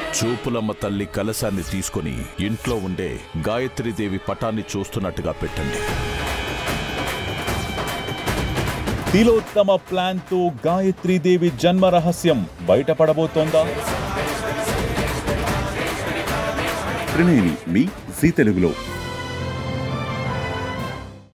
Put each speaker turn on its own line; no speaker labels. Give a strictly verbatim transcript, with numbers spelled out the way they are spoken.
చూపులమ్మ తల్లి కలశాన్ని తీసుకుని ఇంట్లో ఉండే గాయత్రీదేవి పటాన్ని చూస్తున్నట్టుగా పెట్టండి.
తిలోత్తమ ప్లాన్ తో గాయత్రీదేవి జన్మ రహస్యం బయటపడబోతోందా?
త్రినేని మీ జీ తెలుగులో.